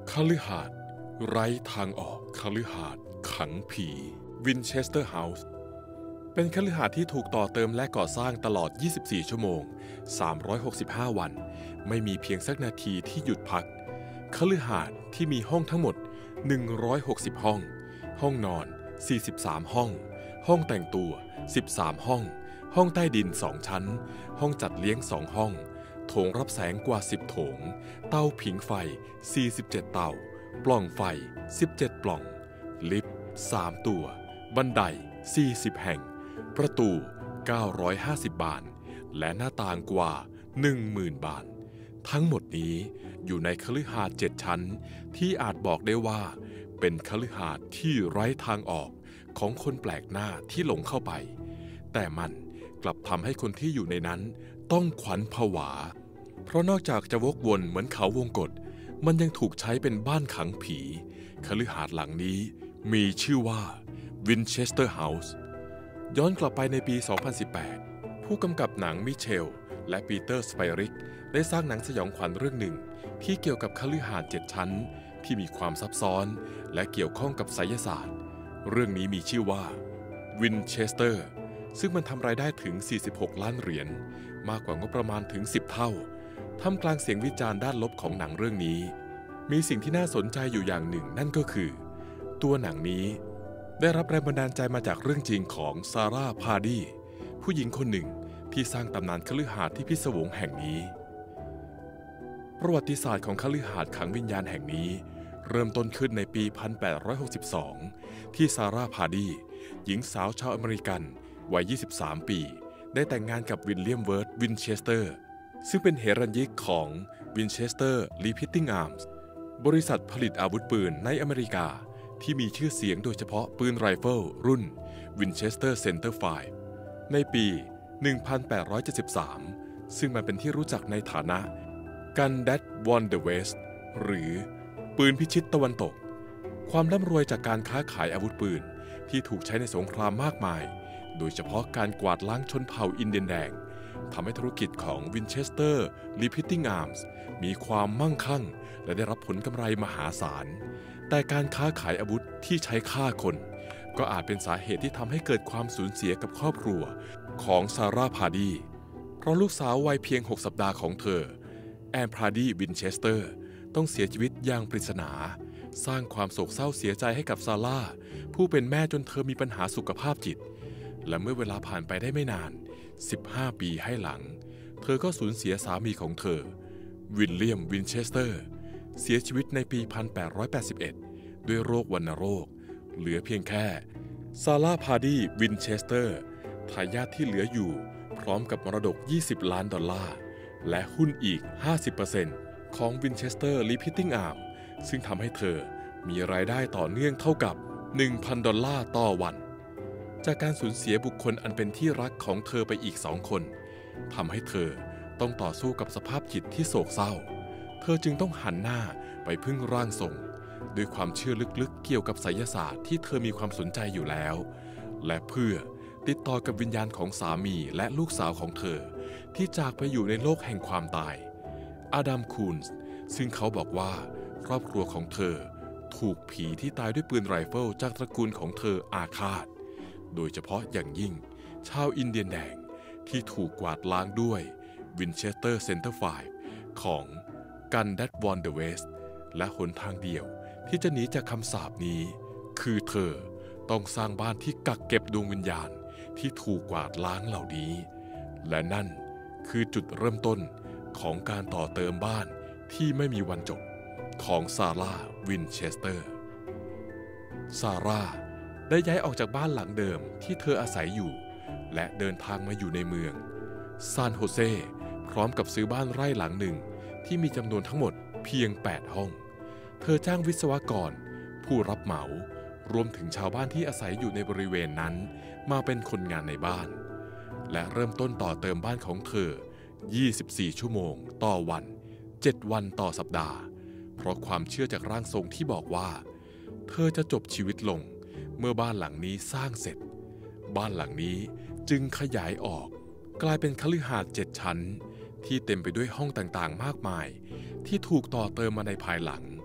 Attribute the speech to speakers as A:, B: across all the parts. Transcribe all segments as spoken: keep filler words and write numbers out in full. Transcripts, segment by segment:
A: คฤหาสน์ไร้ทางออกคฤหาสน์ขังผีวินเชสเตอร์เฮาส์เป็นคฤหาสน์ที่ถูกต่อเติมและก่อสร้างตลอดยี่สิบสี่ชั่วโมงสามร้อยหกสิบห้าวันไม่มีเพียงสักนาทีที่หยุดพักคฤหาสน์ที่มีห้องทั้งหมดหนึ่งร้อยหกสิบห้องห้องนอนสี่สิบสามห้องห้องแต่งตัวสิบสามห้องห้องใต้ดินสองชั้นห้องจัดเลี้ยงสองห้องโถงรับแสงกว่าสิบโถงเตาผิงไฟสี่สิบเจ็ดเตาปล่องไฟสิบเจ็ดปล่องลิฟต์สามตัวบันไดสี่สิบแห่งประตูเก้าร้อยห้าสิบบานและหน้าต่างกว่า หนึ่งหมื่น บานทั้งหมดนี้อยู่ในคฤหาสน์เจ็ดชั้นที่อาจบอกได้ว่าเป็นคฤหาสน์ที่ไร้ทางออกของคนแปลกหน้าที่หลงเข้าไปแต่มันกลับทำให้คนที่อยู่ในนั้นต้องขวัญผวาเพราะนอกจากจะวกวนเหมือนเขาวงกตมันยังถูกใช้เป็นบ้านขังผีคฤหาสน์หลังนี้มีชื่อว่าวินเชสเตอร์เฮาส์ย้อนกลับไปในปี สองพันสิบแปด ผู้กำกับหนังมิเชลและปีเตอร์สไปริกได้สร้างหนังสยองขวัญเรื่องหนึ่งที่เกี่ยวกับคฤหาสน์เจ็ดชั้นที่มีความซับซ้อนและเกี่ยวข้องกับไสยศาสตร์เรื่องนี้มีชื่อว่าวินเชสเตอร์ซึ่งมันทำรายได้ถึงสี่สิบหกล้านเหรียญมากกว่างบประมาณถึงสิบเท่าท่ามกลางเสียงวิจารณ์ด้านลบของหนังเรื่องนี้มีสิ่งที่น่าสนใจอยู่อย่างหนึ่งนั่นก็คือตัวหนังนี้ได้รับแรงบันดาลใจมาจากเรื่องจริงของซาร่าพาร์ดีผู้หญิงคนหนึ่งที่สร้างตำนานคฤหาสน์ที่พิศวงแห่งนี้ประวัติศาสตร์ของคฤหาสน์ขังวิญญาณแห่งนี้เริ่มต้นขึ้นในปี หนึ่งพันแปดร้อยหกสิบสอง ที่ซาร่าพาร์ดีหญิงสาวชาวอเมริกันวัย ยี่สิบสาม ปีได้แต่งงานกับวิลเลียมเวิร์ธวินเชสเตอร์ซึ่งเป็นเหรัญญิกของวินเชสเตอร์รีพิตติ้งอาร์มส์บริษัทผลิตอาวุธปืนในอเมริกาที่มีชื่อเสียงโดยเฉพาะปืนไรเฟิลรุ่นวินเชสเตอร์เซนเตอร์ไฟว์ในปี หนึ่งพันแปดร้อยเจ็ดสิบสาม ซึ่งมันเป็นที่รู้จักในฐานะ Gun That Won the West หรือปืนพิชิตตะวันตกความร่ำรวยจากการค้าขายอาวุธปืนที่ถูกใช้ในสงครามมากมายโดยเฉพาะการกวาดล้างชนเผ่าอินเดียนแดงทำให้ธุรกิจของวินเชสเตอร์รีพิตติ้งอาร์มส์มีความมั่งคั่งและได้รับผลกำไรมหาศาลแต่การค้าขายอาวุธที่ใช้ฆ่าคนก็อาจเป็นสาเหตุที่ทำให้เกิดความสูญเสียกับครอบครัวของซาร่าพาร์ดีเพราะลูกสาววัยเพียงหกสัปดาห์ของเธอแอนพาร์ดีวินเชสเตอร์ต้องเสียชีวิตอย่างปริศนาสร้างความโศกเศร้าเสียใจให้กับซาร่าผู้เป็นแม่จนเธอมีปัญหาสุขภาพจิตและเมื่อเวลาผ่านไปได้ไม่นานสิบห้าปีให้หลังเธอก็สูญเสียสามีของเธอวิลเลียมวินเชสเตอร์เสียชีวิตในปี หนึ่งพันแปดร้อยแปดสิบเอ็ด ด้วยโรควัณโรคเหลือเพียงแค่ซาร่าพาร์ดีวินเชสเตอร์ทายาทที่เหลืออยู่พร้อมกับมรดกยี่สิบล้านดอลลาร์และหุ้นอีก ห้าสิบเปอร์เซ็นต์ ของวินเชสเตอร์รีพิตติ้งอาร์มซึ่งทำให้เธอมีรายได้ต่อเนื่องเท่ากับ หนึ่งพัน ดอลลาร์ต่อวันจากการสูญเสียบุคคลอันเป็นที่รักของเธอไปอีกสองคนทำให้เธอต้องต่อสู้กับสภาพจิตที่โศกเศร้าเธอจึงต้องหันหน้าไปพึ่งร่างทรงด้วยความเชื่อลึกๆเกี่ยวกับไสยศาสตร์ที่เธอมีความสนใจอยู่แล้วและเพื่อติดต่อกับวิญญาณของสามีและลูกสาวของเธอที่จากไปอยู่ในโลกแห่งความตายอดัมคูนส์ซึ่งเขาบอกว่าครอบครัวของเธอถูกผีที่ตายด้วยปืนไรเฟิลจากตระกูลของเธออาฆาตโดยเฉพาะอย่างยิ่งชาวอินเดียนแดงที่ถูกกวาดล้างด้วยวินเชสเตอร์เซนเตอร์ไฟว์ของ Gun That Won the West และหนทางเดียวที่จะหนีจากคำสาปนี้คือเธอต้องสร้างบ้านที่กักเก็บดวงวิญญาณที่ถูกกวาดล้างเหล่านี้และนั่นคือจุดเริ่มต้นของการต่อเติมบ้านที่ไม่มีวันจบของซาร่าวินเชสเตอร์ซาร่าได้ย้ายออกจากบ้านหลังเดิมที่เธออาศัยอยู่และเดินทางมาอยู่ในเมืองซานโฮเซพร้อมกับซื้อบ้านไร่หลังหนึ่งที่มีจำนวนทั้งหมดเพียงแปดห้องเธอจ้างวิศวกรผู้รับเหมารวมถึงชาวบ้านที่อาศัยอยู่ในบริเวณนั้นมาเป็นคนงานในบ้านและเริ่มต้นต่อเติมบ้านของเธอยี่สิบสี่ชั่วโมงต่อวันเจ็ดวันต่อสัปดาห์เพราะความเชื่อจากร่างทรงที่บอกว่าเธอจะจบชีวิตลงเมื่อบ้านหลังนี้สร้างเสร็จบ้านหลังนี้จึงขยายออกกลายเป็นคฤหาสน์เจ็ดชั้นที่เต็มไปด้วยห้องต่างๆมากมายที่ถูกต่อเติมมาในภายหลัง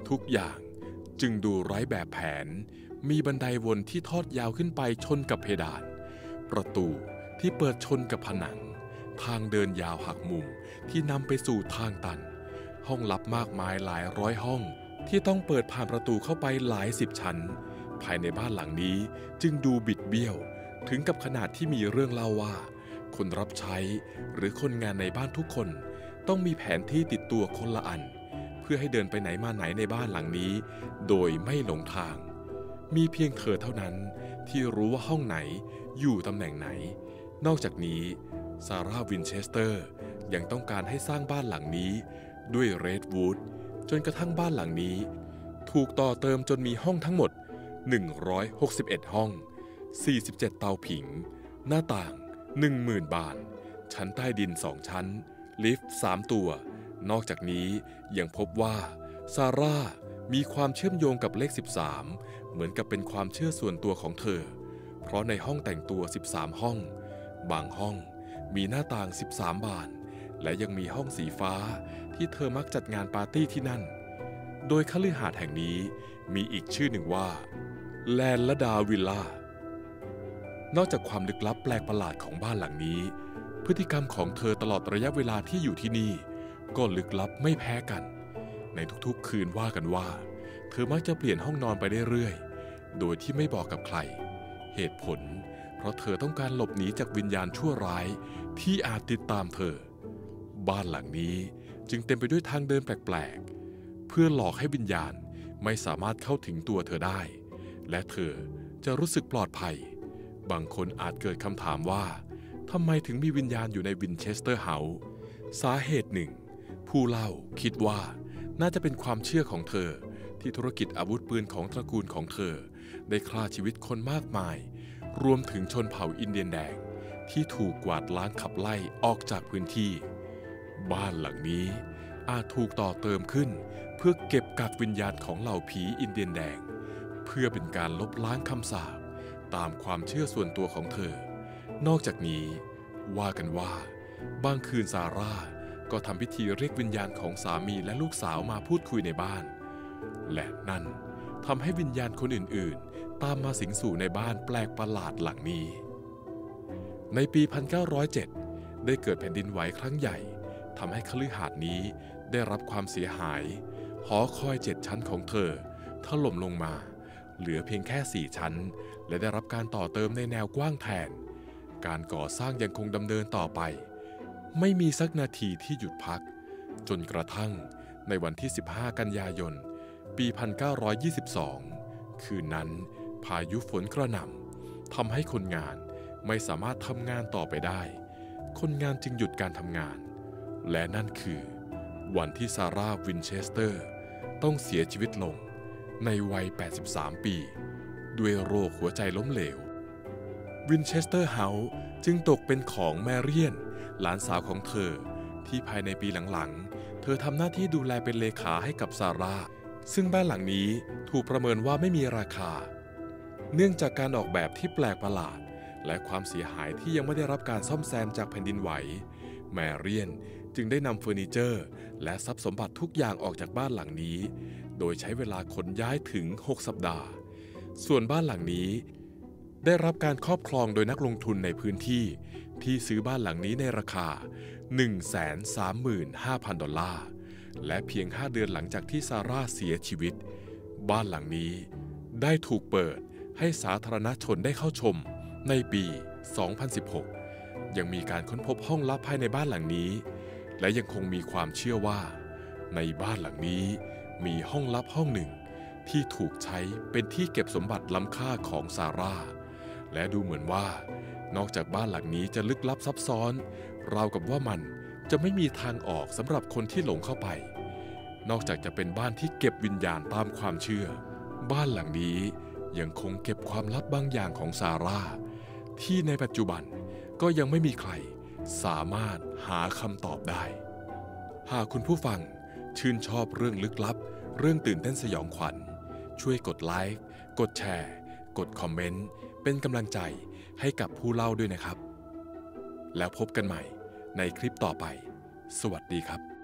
A: ทุกอย่างจึงดูไร้แบบแผนมีบันไดวนที่ทอดยาวขึ้นไปชนกับเพดานประตูที่เปิดชนกับผนังทางเดินยาวหักมุมที่นำไปสู่ทางตันห้องลับมากมายหลายร้อยห้องที่ต้องเปิดผ่านประตูเข้าไปหลายสิบชั้นภายในบ้านหลังนี้จึงดูบิดเบี้ยวถึงกับขนาดที่มีเรื่องเล่าว่าคนรับใช้หรือคนงานในบ้านทุกคนต้องมีแผนที่ติดตัวคนละอันเพื่อให้เดินไปไหนมาไหนในบ้านหลังนี้โดยไม่หลงทางมีเพียงเธอเท่านั้นที่รู้ว่าห้องไหนอยู่ตำแหน่งไหนนอกจากนี้ซาร่าวินเชสเตอร์ยังต้องการให้สร้างบ้านหลังนี้ด้วยเรดวูดจนกระทั่งบ้านหลังนี้ถูกต่อเติมจนมีห้องทั้งหมดหนึ่งร้อยหกสิบเอ็ดห้องสี่สิบเจ็ดเตาผิงหน้าต่าง หนึ่งหมื่น บานชั้นใต้ดินสองชั้นลิฟต์สามตัวนอกจากนี้ยังพบว่าซาร่ามีความเชื่อมโยงกับเลขสิบสามเหมือนกับเป็นความเชื่อส่วนตัวของเธอเพราะในห้องแต่งตัวสิบสามห้องบางห้องมีหน้าต่างสิบสามบานและยังมีห้องสีฟ้าที่เธอมักจัดงานปาร์ตี้ที่นั่นโดยคฤหาสน์แห่งนี้มีอีกชื่อหนึ่งว่าแลนลดาวิลล่านอกจากความลึกลับแปลกประหลาดของบ้านหลังนี้พฤติกรรมของเธอตลอดระยะเวลาที่อยู่ที่นี่ก็ลึกลับไม่แพ้กันในทุกๆคืนว่ากันว่าเธอมักจะเปลี่ยนห้องนอนไปเรื่อยๆโดยที่ไม่บอกกับใครเหตุผลเพราะเธอต้องการหลบหนีจากวิญญาณชั่วร้ายที่อาจติดตามเธอบ้านหลังนี้จึงเต็มไปด้วยทางเดินแปลกๆเพื่อหลอกให้วิญญาณไม่สามารถเข้าถึงตัวเธอได้และเธอจะรู้สึกปลอดภัยบางคนอาจเกิดคำถามว่าทำไมถึงมีวิญญาณอยู่ในวินเชสเตอร์เฮาส์สาเหตุหนึ่งผู้เล่าคิดว่าน่าจะเป็นความเชื่อของเธอที่ธุรกิจอาวุธปืนของตระกูลของเธอได้ฆ่าชีวิตคนมากมายรวมถึงชนเผ่าอินเดียนแดงที่ถูกกวาดล้างขับไล่ออกจากพื้นที่บ้านหลังนี้อาจถูกต่อเติมขึ้นเพื่อเก็บกักวิญญาณของเหล่าผีอินเดียนแดงเพื่อเป็นการลบล้างคำสาปตามความเชื่อส่วนตัวของเธอนอกจากนี้ว่ากันว่าบางคืนซาร่าก็ทำพิธีเรียกวิญญาณของสามีและลูกสาวมาพูดคุยในบ้านและนั่นทำให้วิญญาณคนอื่นๆตามมาสิงสู่ในบ้านแปลกประหลาดหลังนี้ในปี หนึ่งพันเก้าร้อยเจ็ด ได้เกิดแผ่นดินไหวครั้งใหญ่ทำให้คฤหาสน์นี้ได้รับความเสียหายหอคอยเจ็ดชั้นของเธอถล่มลงมาเหลือเพียงแค่สี่ชั้นและได้รับการต่อเติมในแนวกว้างแทนการก่อสร้างยังคงดำเนินต่อไปไม่มีสักนาทีที่หยุดพักจนกระทั่งในวันที่สิบห้ากันยายนปี หนึ่งพันเก้าร้อยยี่สิบสอง คืนนั้นพายุฝนกระหน่ำทำให้คนงานไม่สามารถทำงานต่อไปได้คนงานจึงหยุดการทำงานและนั่นคือวันที่ซาร่าวินเชสเตอร์ต้องเสียชีวิตลงในวัย แปดสิบสาม ปีด้วยโรคหัวใจล้มเหลววินเชสเตอร์เฮาส์จึงตกเป็นของแมเรียนหลานสาวของเธอที่ภายในปีหลังๆเธอทำหน้าที่ดูแลเป็นเลขาให้กับซาร่าซึ่งบ้านหลังนี้ถูกประเมินว่าไม่มีราคาเนื่องจากการออกแบบที่แปลกประหลาดและความเสียหายที่ยังไม่ได้รับการซ่อมแซมจากแผ่นดินไหวแมเรียนจึงได้นำเฟอร์นิเจอร์และทรัพย์สมบัติทุกอย่างออกจากบ้านหลังนี้โดยใช้เวลาขนย้ายถึงหกสัปดาห์ส่วนบ้านหลังนี้ได้รับการครอบครองโดยนักลงทุนในพื้นที่ที่ซื้อบ้านหลังนี้ในราคา หนึ่งแสนสามหมื่นห้าพัน ดอลลาร์และเพียงห้าเดือนหลังจากที่ซาร่าเสียชีวิตบ้านหลังนี้ได้ถูกเปิดให้สาธารณชนได้เข้าชมในปี สองพันสิบหก ยังมีการค้นพบห้องลับภายในบ้านหลังนี้และยังคงมีความเชื่อว่าในบ้านหลังนี้มีห้องลับห้องหนึ่งที่ถูกใช้เป็นที่เก็บสมบัติล้ำค่าของซาร่าและดูเหมือนว่านอกจากบ้านหลังนี้จะลึกลับซับซ้อนราวกับว่ามันจะไม่มีทางออกสำหรับคนที่หลงเข้าไปนอกจากจะเป็นบ้านที่เก็บวิญญาณตามความเชื่อบ้านหลังนี้ยังคงเก็บความลับบางอย่างของซาร่าที่ในปัจจุบันก็ยังไม่มีใครสามารถหาคำตอบได้หากคุณผู้ฟังชื่นชอบเรื่องลึกลับเรื่องตื่นเต้นสยองขวัญช่วยกดไลค์กดแชร์กดคอมเมนต์เป็นกำลังใจให้กับผู้เล่าด้วยนะครับแล้วพบกันใหม่ในคลิปต่อไปสวัสดีครับ